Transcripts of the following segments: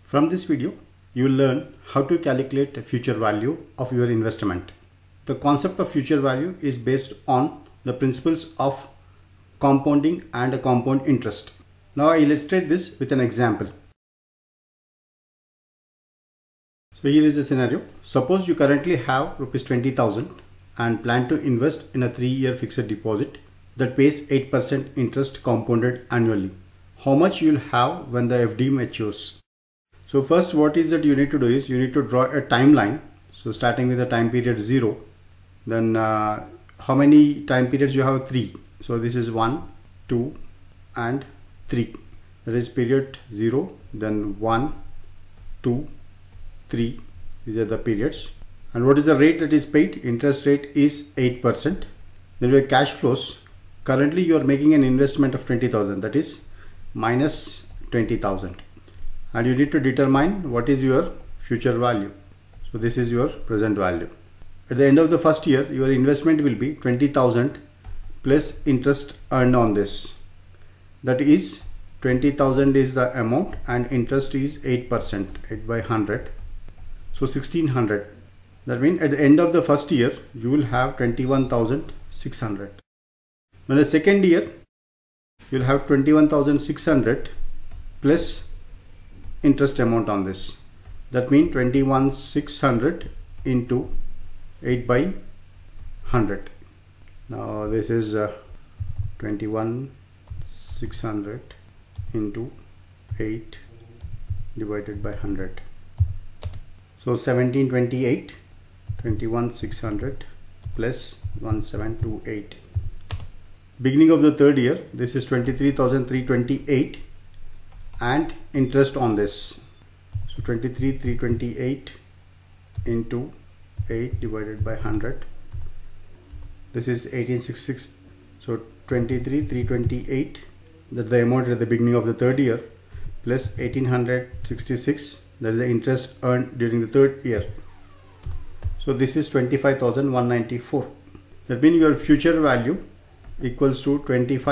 From this video, you will learn how to calculate the future value of your investment. The concept of future value is based on the principles of compounding and compound interest. Now I illustrate this with an example. So here is a scenario. Suppose you currently have rupees 20,000 and plan to invest in a 3-year fixed deposit that pays 8% interest compounded annually. How much you will have when the FD matures? So first, what is that you need to do is you need to draw a timeline. So starting with the time period 0, then how many time periods you have? 3. So this is 1, 2 and 3. That is period 0, then 1, 2, 3. These are the periods. And what is the rate that is paid? Interest rate is 8%. Then your cash flows. Currently you are making an investment of 20,000, that is minus 20,000. And you need to determine what is your future value. So this is your present value. At the end of the first year, your investment will be 20,000 plus interest earned on this. That is 20,000 is the amount and interest is 8%, 8 by 100. So 1600. That means at the end of the first year, you will have 21,600. When the second year, you will have 21,600 plus interest amount on this. That means 21,600 into 8 by 100. Now this is 21,600 into 8 divided by 100. So 1728, 21,600 plus 1728. Beginning of the third year, this is 23,328 and interest on this. So 23,328 into 8 divided by 100. This is 1866. So 23,328, that the amount at the beginning of the third year, plus 1866, that is the interest earned during the third year. So this is 25,194. That means your future value equals to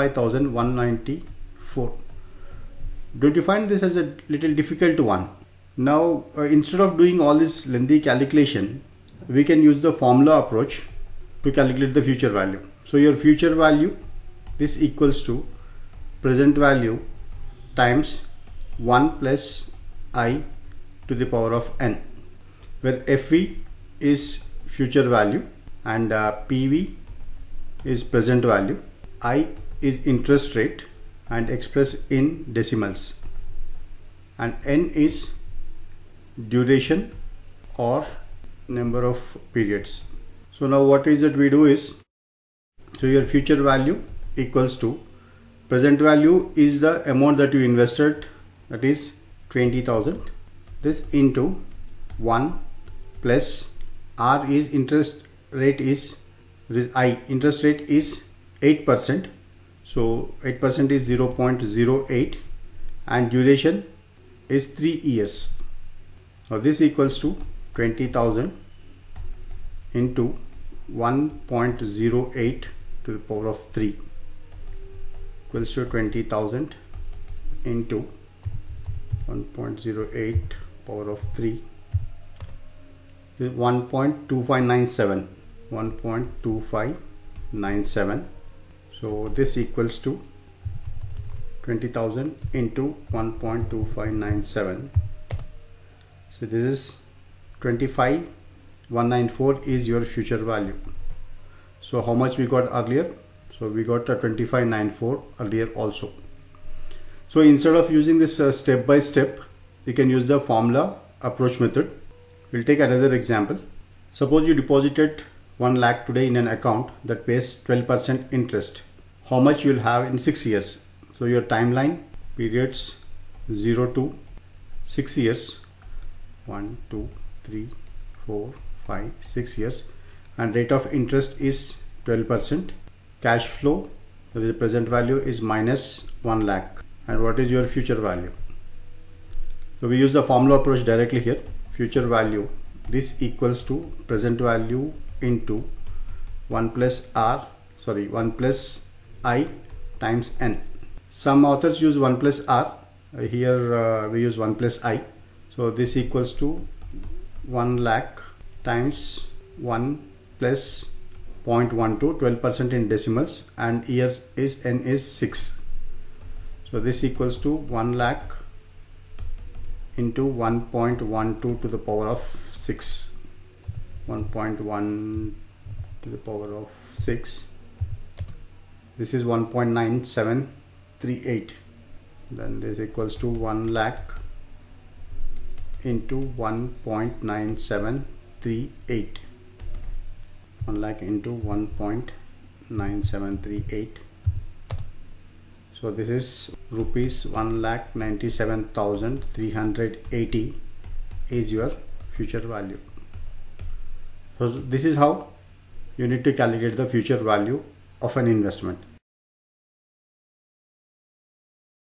25,194. Don't you find this as a little difficult one? Now instead of doing all this lengthy calculation, we can use the formula approach to calculate the future value. So your future value, this equals to present value times 1 plus I to the power of n, where FV is future value and PV is present value, I is interest rate and expressed in decimals, and n is duration or number of periods. So now what is it we do is, so your future value equals to present value is the amount that you invested, that is 20,000, this into 1 plus R is interest rate is I, interest rate is 8%. So 8% is 0.08 and duration is 3 years. So this equals to 20,000 into 1.08 to the power of 3 equals to 20,000 into 1.08 power of 3 is 1.2597. 1.2597. So this equals to 20,000 into 1.2597. So this is 25,194 is your future value. So how much we got earlier? So we got a 25,994 earlier also. So instead of using this step by step, you can use the formula approach method. We'll take another example. Suppose you deposited 1 lakh today in an account that pays 12% interest. How much you will have in 6 years? So your timeline periods 0 to 6 years, 1, 2, 3, 4, 5, 6 years, and rate of interest is 12%. Cash flow, the present value is minus 1 lakh. And what is your future value? So we use the formula approach directly here. Future value, this equals to present value into 1 plus I times n. Some authors use 1 plus R. Here we use 1 plus I. So So this equals to 1 lakh times 1 plus 0.12, 12% in decimals, and years is n is 6. So this equals to 1 lakh into 1.12 to the power of 6. 1.1 to the power of 6. This is 1.9738. Then this equals to 1 lakh into 1.9738. 1 lakh into 1.9738. So this is rupees 1,97,380 is your future value. So this is how you need to calculate the future value of an investment.